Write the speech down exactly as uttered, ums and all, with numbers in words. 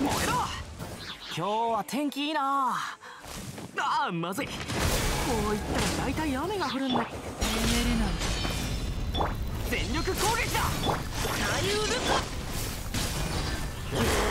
燃えろ。今日は天気いいな。ああ、まずい。こういったら大体雨が降るんだ。 眠れない。 全力攻撃だ。 左右ルカ。